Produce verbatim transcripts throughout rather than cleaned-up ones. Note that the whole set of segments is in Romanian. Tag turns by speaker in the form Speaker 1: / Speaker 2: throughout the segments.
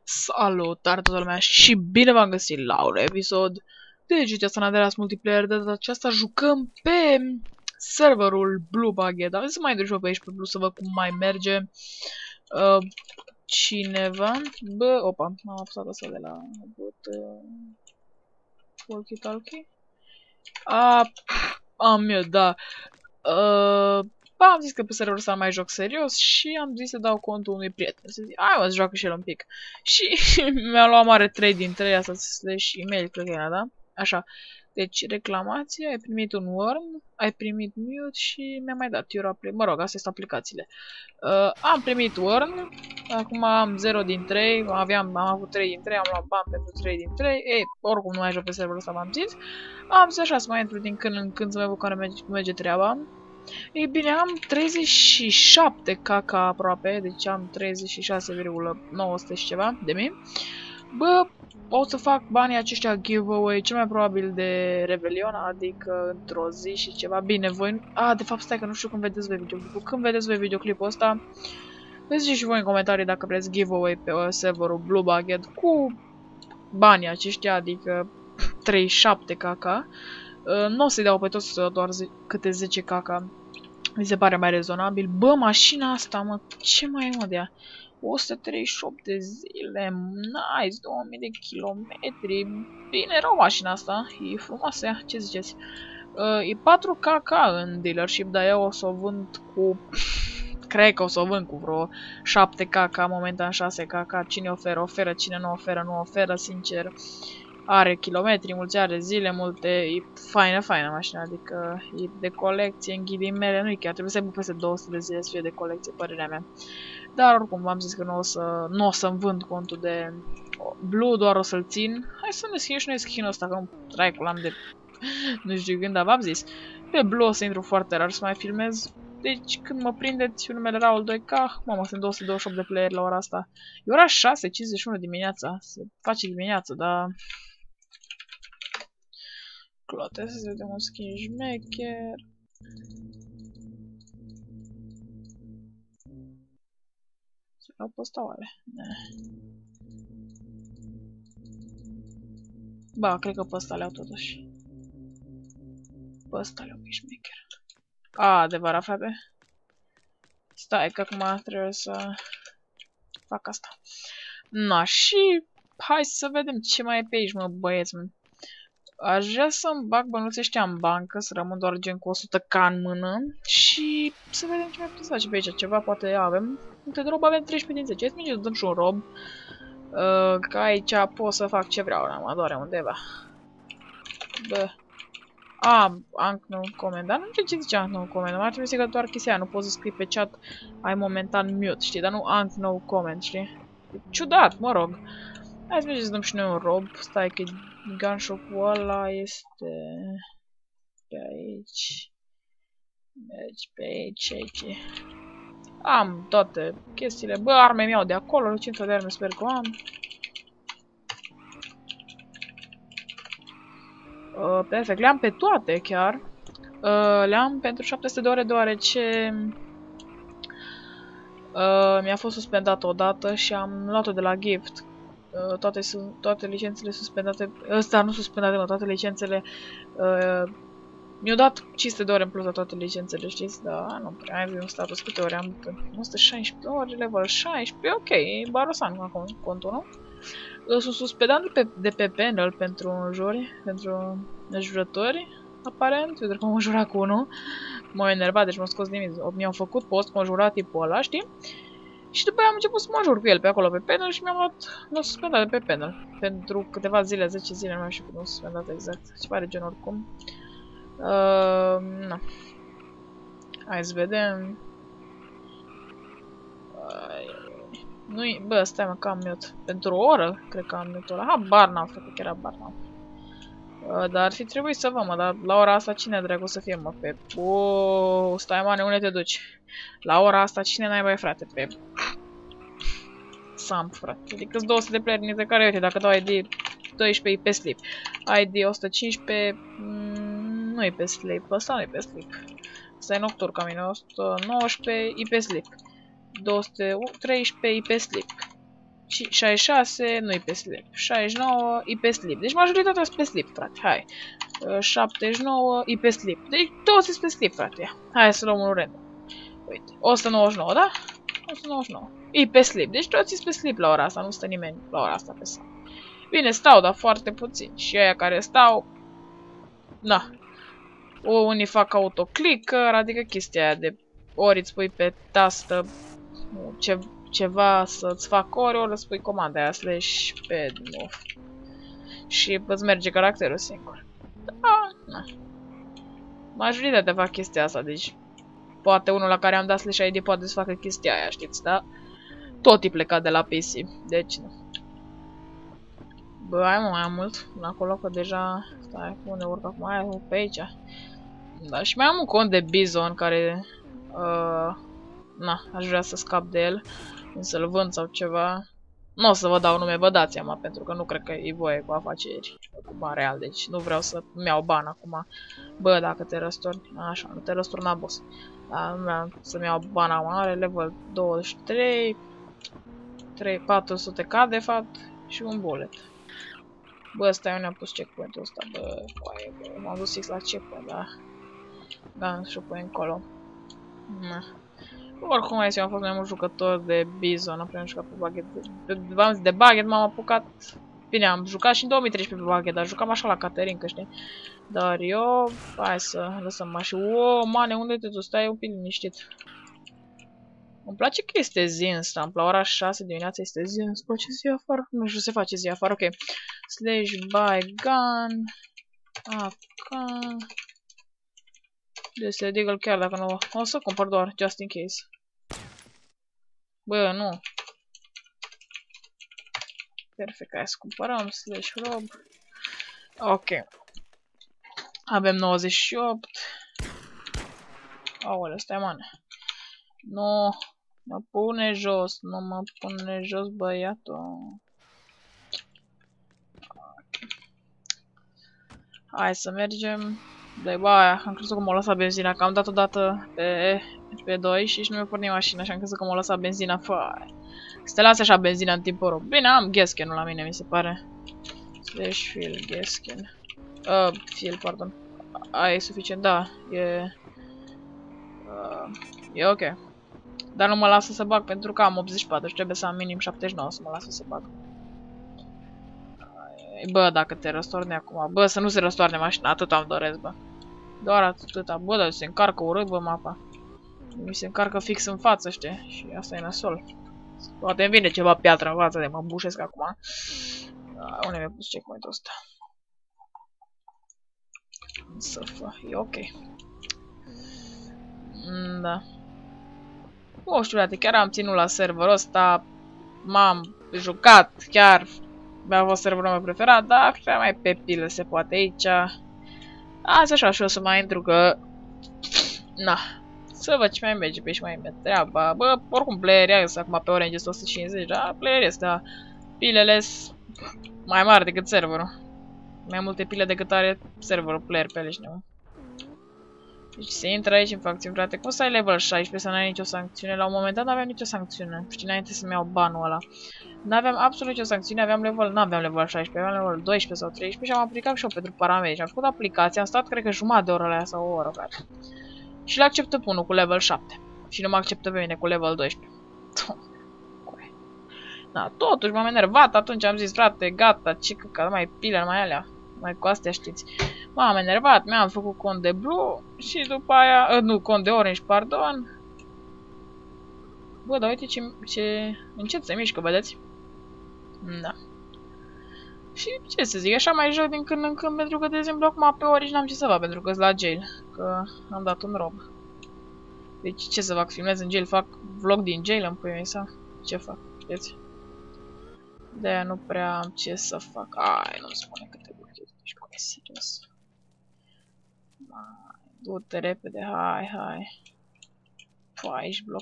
Speaker 1: Salutare toată lumea și bine v-am găsit la un episod de G T A San Andreas Multiplayer. De data aceasta jucăm pe serverul Blue Baguette. Am zis să mai intru și eu pe aici pe Blue să văd cum mai merge. Uh, cineva... Bă, opa, am apăsat asta de la... Uh, walkie-talkie? Ah, am eu, da. Uh, am zis că pe serverul ăsta mai joc serios și am zis să dau contul unui prieten. Să zic, hai mă, să joacă și el un pic. Și mi-a luat mare trei din trei, asta slash email, cred că era, da? Așa. Deci, reclamație, ai primit un worm, ai primit mute și mi-a mai dat Europlay. Mă rog, astea sunt aplicațiile. Uh, am primit worm, acum am zero din trei, aveam, am avut trei din trei, am luat bani pentru trei din trei. Ei, oricum nu mai joc pe serverul ăsta, v-am zis. Am zis așa să mai intru din când în când să mai văd care merge, merge treaba. Ei bine, am treizeci și șapte K K aproape, deci am treizeci și șase virgulă nouă sute și ceva de mii. Bă, o să fac banii aceștia giveaway, cel mai probabil de Revelion, adică într-o zi și ceva. Bine, voi... A, de fapt, stai că nu știu când vedeți voi videoclipul. Când vedeți voi videoclipul ăsta, vedeți și voi în comentarii dacă vreți giveaway pe uh, serverul Blue Baguette cu banii aceștia, adică treizeci și șapte K K. Uh, nu o să-i dau pe toți doar câte zece K K. Mi se pare mai rezonabil. Bă, mașina asta, mă, ce mai e, mă, de ea? o sută treizeci și opt de zile, nice, două mii de kilometri. Bine rău mașina asta, e frumoasă ea, ce ziceți? Uh, e patru K K în dealership, dar eu o să o vând cu... Cred că o să o vând cu vreo șapte K K, momentan șase K K. Cine oferă, oferă, cine nu oferă, nu oferă, sincer. Are kilometri, mulți are zile, multe, e faină, faină mașina, adică e de colecție, în ghilimele, nu-i chiar, trebuie să aibă peste două sute de zile să fie de colecție, părerea mea. Dar oricum, v-am zis că nu o să, nu o să-mi vând contul de Blue, doar o să-l țin. Hai să ne schimb și noi skin-ul ăsta, că nu traiul am de nu știu când, dar v-am zis. Pe Blue o să intru foarte rar să mai filmez, deci când mă prindeți numele Raul doi K, mamă, sunt două sute douăzeci și opt de player la ora asta. E ora șase cincizeci și unu dimineața, se face dimineață, dar... Clote, să vedem un skin șmecher. Se iau pe ăsta oare? Ne. Ba, cred că pe ăsta le-au totuși. Pe ăsta le-au pe șmecher. A, adevărat, frate. Stai, că acum trebuie să fac asta. Na, și hai să vedem ce mai e pe aici, mă, băieți, mă. Aș vrea să-mi bag bănuții ăștia în bancă, să rămân doar gen cu o sută K în mână și să vedem ce mai putem să facem pe aici. Ceva poate avem. Uite, de rob avem treisprezece din zece. Hai să dăm și un rob. Uh, că aici pot să fac ce vreau, mă doare undeva. Bă. A, am nu comment, dar nu știu ce zicea no comment. Ar trebui să că doar chestia aia, nu poți să scrii pe chat, ai momentan mute, știi, dar nu am no comment, știi? Ciudat, mă rog. Hai să mergem să dăm și noi un rob. Stai că gunshop-ul ăla este pe aici. Mergi pe aici, aici. Am toate chestiile. Bă, arme mi-au de acolo, cinci de arme sper că am. Uh, perfect, le-am pe toate chiar. Uh, le-am pentru șapte sute de ore deoarece uh, mi-a fost suspendat odată și am luat-o de la gift. Uh, toate, toate licențele suspendate, ăsta nu suspendate, mă, toate licențele uh, mi-au dat cinci sute de ore în plus la toate licențele, știți? Dar nu prea ai un status, câte ore am? o sută șaisprezece ore, level șaisprezece, ok, e barosan acum contul, nu? Uh, sunt suspendat de pe, de pe panel pentru înjuri, pentru înjurători, aparent, pentru că m-am jurat cu unul, m-au enervat, deci m-au scos nimic, mi-au făcut post, m-au jurat tipul ăla, știi? Și după aia am început să mă jur cu el pe acolo pe panel și mi-am luat, m-am suspendat de pe panel. Pentru câteva zile, zece zile, nu mai știu cum m-am suspendat exact. Ceva de gen oricum. Uh, na. Hai să vedem. Uh, nu-i, bă, stai mă, că am mute. Pentru o oră, cred că am mute-ul ăla. Habar n-am făcut că era bar n-am. Uh, dar ar fi trebuit să vă, mă, dar la ora asta cine dracu să fie, mă, pe... Uuuu, stai, mane, unde te duci? La ora asta cine n-ai, băi, frate, pe... Samp, frate. Adică-s două sute de player dintre care, uite, dacă dau I D doisprezece e pe sleep. I D o sută cincisprezece mm, nu e pe sleep, ăsta nu e pe sleep. Ăsta e nocturn ca mine, o sută nouăsprezece e pe sleep. două sute treisprezece e pe sleep. șaizeci și șase, nu-i pe slip. șaizeci și nouă, e pe slip. Deci majoritatea sunt pe slip, frate. Hai. șaptezeci și nouă, e pe slip. Deci toți sunt pe slip, frate. Hai să luăm unul random. Uite, o sută nouăzeci și nouă, da? o sută nouăzeci și nouă. E pe slip. Deci toți sunt pe slip la ora asta. Nu stă nimeni la ora asta pe sală. Bine, stau, dar foarte puțin. Și aia care stau... Na. O, unii fac autoclicker, adică chestia aia de ori îți pui pe tastă ce, ceva să-ți fac ori, ori îți pui comanda aia slash pe move. Și îți merge caracterul singur. Da, na. Majoritatea fac chestia asta, deci poate unul la care am dat slash I D poate să facă chestia aia, știți, da? Tot e plecat de la P C, deci nu. Bă, hai mă, mai am mult până acolo, că deja... Stai, unde urc acum? Hai, pe aici. Da, și mai am un cont de Bizon care... Uh, na, aș vrea să scap de el. Să-l vând sau ceva. Nu o să vă dau nume, vă dați seama, pentru că nu cred că e voie cu afaceri. Cu bani real, deci nu vreau să-mi iau bani acum. Bă, dacă te răstorni, așa, nu te răsturna, boss. Dar nu vreau să-mi iau bani acum, are level douăzeci și trei, trei, patru sute K de fapt și un bullet. Bă, stai, unde am pus checkpoint-ul ăsta, bă, coaie, bă, m-am dus fix la checkpoint, da. Da, și-o pui încolo. Na. Oricum, mai am fost mai mult jucător de Bizon, am jucat pe baghet. V-am zis, de baghet m-am apucat. Bine, am jucat și în două mii treisprezece pe baghet, dar jucam așa la Caterinca, știi? Dar eu, hai să lăsăm așa. Wow, mane, unde te duci? Stai un pic liniștit. Îmi place că este zi în stamp. La ora șase dimineața este zi. Îmi place zi afară. Nu știu, se face zi afară. Ok. Slash buy gun. Acum. Este Deagle chiar dacă nu... O să cumpăr doar, just in case. Bă, nu. Perfect, hai să cumpărăm. Slash rob. Ok. Avem nouăzeci și opt. Aoleu, stai, man. Nu. Mă pune jos. Nu mă pune jos, băiatul. Hai să mergem. De baia, am crezut că m-a lăsat benzina, că am dat odată pe, pe doi și nu mi-a pornit mașina și am crezut că m-a lăsat benzina. Fai. Să te lase așa benzina în timpul rău. Bine, am Gasken-ul la mine, mi se pare. Slash fill Gasken. Uh, fill, pardon. Aia e suficient, da, e... Uh, e ok. Dar nu mă lasă să bag pentru că am optzeci și patru și trebuie să am minim șaptezeci și nouă să mă lasă să bag. Bă, dacă te răstorne acum. Bă, să nu se răstoarne mașina, atât am doresc, bă. Doar atâta. Bă, dar se încarcă urât, bă, mapa. Mi se încarcă fix în față, știi? Și asta e nasol. Poate îmi vine ceva piatră în față de mă bușesc acum. Da, unde mi-a pus checkpoint-ul ăsta? Să fă, e ok. Mm, da. Nu știu, frate, chiar am ținut la serverul ăsta. M-am jucat, chiar. Mi-a fost serverul meu preferat, dar prea mai pe pilă se poate aici. Azi așa și o să mai intru că... Na. Să văd ce mai merge pe și mai merge treaba. Bă, oricum player este acum pe Orange este o sută cincizeci, dar player este, dar pilele sunt mai mari decât serverul. Mai multe pile decât are serverul player pe ele și nu. Deci se intră aici în facțiuni, frate. Cum să ai level șaisprezece să n-ai nicio sancțiune? La un moment dat n-aveam nicio sancțiune. Știi, înainte să-mi iau banul ăla. N-aveam absolut nicio sancțiune, aveam level, n-aveam level șaisprezece, aveam level doisprezece sau treisprezece și am aplicat și eu pentru paramedici. Am făcut aplicația, am stat, cred că jumătate de oră la ea sau o oră, frate. Și le acceptă pe unul cu level șapte. Și nu mă acceptă pe mine cu level doisprezece. Da, totuși m-am enervat, atunci am zis, frate, gata, ce că mai pile, mai alea. Mai cu astea știți. M-am enervat, mi-am făcut cont de Blue și după aia, uh, nu, cont de Orange, pardon. Bă, dar uite ce, ce încet se mișcă, vedeți? Da. Și ce să zic, așa mai joc din când în când, pentru că, de exemplu, acum pe Orange n-am ce să fac, pentru că sunt la jail, că am dat un rob. Deci ce să fac, filmez în jail, fac vlog din jail în pui mei sau ce fac, știți? De-aia nu prea am ce să fac. Ai, nu-mi spune câte blochezi, deci cu e serios. Du-te repede, hai, hai. Păi, aici bloc.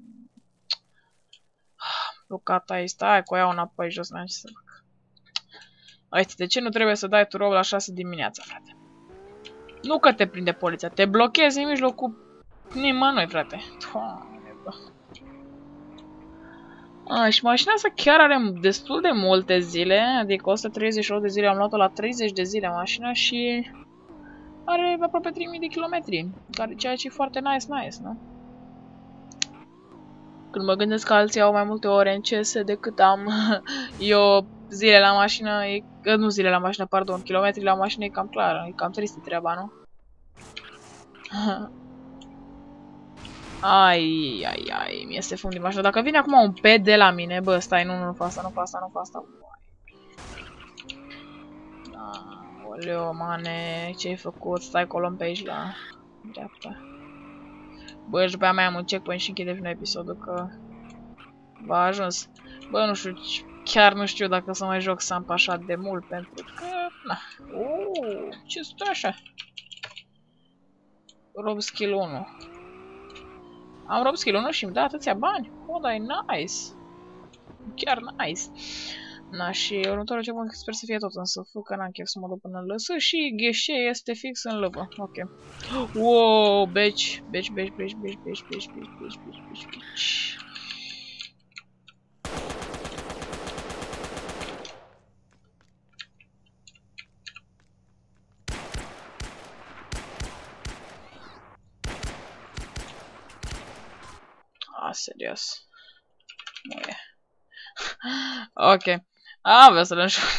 Speaker 1: Blocat aici, stai cu ea înapoi jos, n-am ce să fac. Uite, de ce nu trebuie să dai tu rob la șase dimineața, frate? Nu că te prinde poliția, te blochezi în mijlocul nimănui, frate. Doamne, bă. A, și mașina asta chiar are destul de multe zile, adică o sută treizeci și opt de zile, am luat-o la treizeci de zile mașina și are aproape trei mii de kilometri, care ceea ce e foarte nice, nice, nu? Când mă gândesc că alții au mai multe ore în C S decât am eu zile la mașină, e, nu zile la mașină, pardon, kilometri la mașină e cam clară, e cam tristă treaba, nu? Ai, ai, ai, mi este fund din mașină. Dacă vine acum un P de la mine, bă, stai, nu, nu, nu, fa asta, nu, fa asta, nu, fa asta. Aoleo, mane, ce-ai făcut? Stai colon pe aici la dreapta. Bă, și după aia mai am un checkpoint și închide vine episodul, că v-a ajuns. Bă, nu știu, chiar nu știu dacă să mai joc Samp așa de mult, pentru că, na. Uuu, ce stă așa? Rob skill unu. Am rob skill unu și îmi dă atâția bani. Oh, dar e nice. Chiar nice. Na, și următorul ce bun sper să fie tot însă, că n-am chef să mă duc până în lăsă și gheșe este fix în lăvă. Ok. Wow, bitch, bitch, bitch, bitch, bitch, bitch, bitch, bitch, bitch, bitch, bitch, bitch. A, serios. Nu e. Ok. A, vreau să le înșur.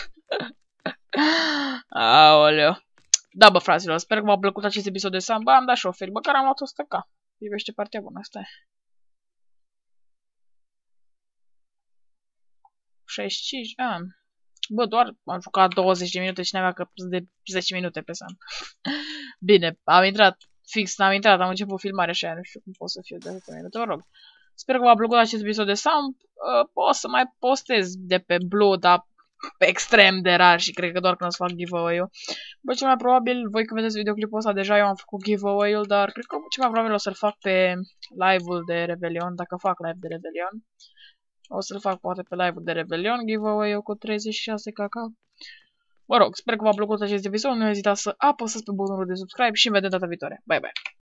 Speaker 1: Aoleu. Da, bă, fraților, sper că v-a plăcut acest episod de Samp. Bă, am dat șoferi, măcar am luat o sută K. Privește partea bună, stai. șaizeci și cinci, a. Bă, doar am jucat douăzeci de minute și n-avea că de zece minute pe Samp. Bine, am intrat fix, am intrat, am început filmarea și aia, nu știu cum pot să fiu de zece minute, vă rog. Sper că v-a plăcut acest episod de Samp. Uh, pot să mai postez de pe Blue, dar extrem de rar și cred că doar când o să fac giveaway-ul. Bă, cel mai probabil, voi când vedeți videoclipul ăsta, deja eu am făcut giveaway-ul, dar cred că cel mai probabil o să-l fac pe live-ul de Revelion, dacă fac live de Revelion. O să-l fac poate pe live-ul de Revelion, giveaway-ul cu treizeci și șase K K. Mă rog, sper că v-a plăcut acest episod, nu ezitați să apăsați pe butonul de subscribe și ne vedem data viitoare. Bye, bye!